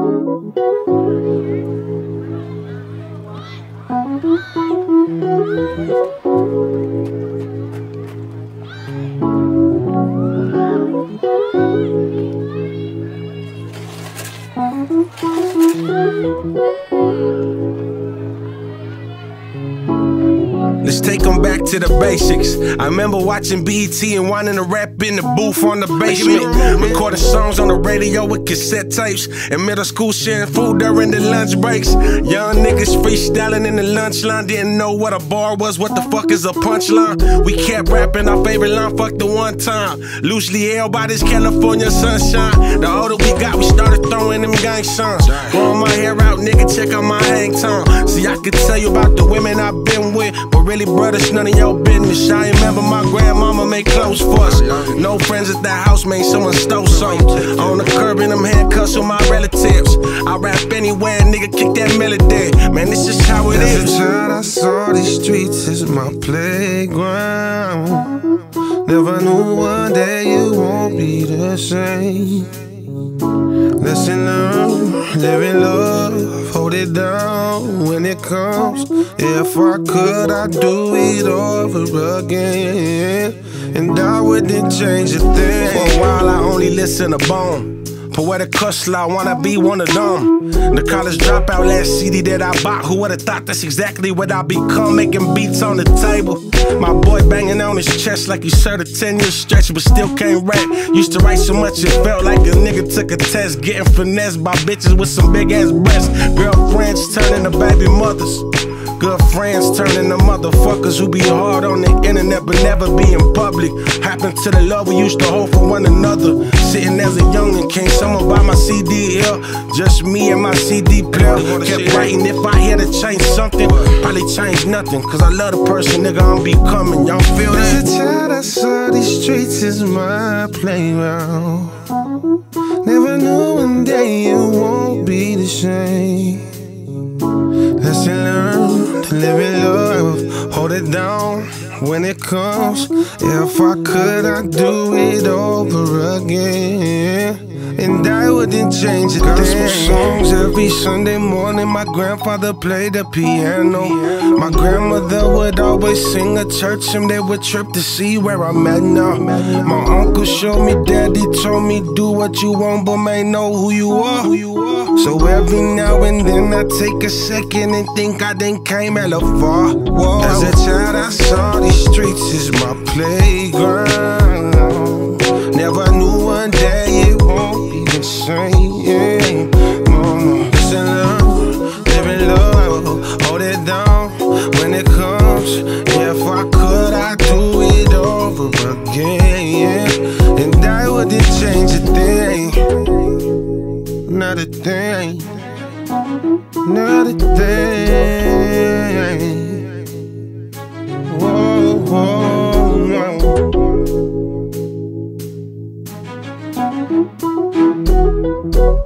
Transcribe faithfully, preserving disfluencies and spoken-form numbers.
Let's take them back to the basics. I remember watching B E T and wanting to rap in the booth on the basement. Recording songs on the radio with cassette tapes. In middle school sharing food during the lunch breaks. Young niggas freestyling in the lunch line. Didn't know what a bar was, what the fuck is a punchline. We kept rapping our favorite line, fuck the one time. Loosely held by this California sunshine. The older we got, we started throwing them gang songs. Growing my hair out, nigga, check out my hang time. See, I could tell you about the women I've been with, but really, brothers, none of your business. I remember my grandmama made clothes for us. No friends at the house, man, someone stole something. On the curb in them handcuffs with my relatives. I rap anywhere, nigga, kick that melody. Man, this is how it is. As a child, I saw these streets as my playground. Never knew one day you won't be the same. Lesson learned, live in love, hold it down when it comes. If I could, I'd do it over again, and I wouldn't change a thing. For a while, I only listen to Bone. Poetic hustler, I wanna be one of them. The college dropout, last C D that I bought. Who would've thought that's exactly what I become? Making beats on the table. My boy banging on his chest like he served a ten year stretch, but still can't rap. Used to write so much it felt like a nigga took a test. Getting finessed by bitches with some big ass breasts. Girlfriends turning to baby mothers. Good friends turning to motherfuckers who be hard on the internet but never be in public. Happened to the love we used to hold for one another. Sitting as a youngin', can't someone buy my C D here? Just me and my C D player. Kept writing, if I had to change something, probably change nothing. Cause I love the person, nigga, I'm becoming. Y'all feel that? As a child, I saw these streets as my playground. Never knew one day you won't be the same. Lesson learned, live in love, hold it down when it comes. If I could, I'd do it over again, and I wouldn't change a thing. Gospel songs every Sunday morning. My grandfather played the piano. My grandmother would always sing a church hymn. They would trip to see where I'm at now. My uncle showed me, daddy told me, do what you want, but man, know who you are. So every now and then I take a second and think I done came hella far. Whoa. As a child, I saw these streets as my playground. Never knew one day it won't be the same. Mama, listen, love, live in love, hold it down when it comes. If I could, I'd do it over again, and I wouldn't change a thing. Not a thing, not a thing. Whoa, whoa, whoa.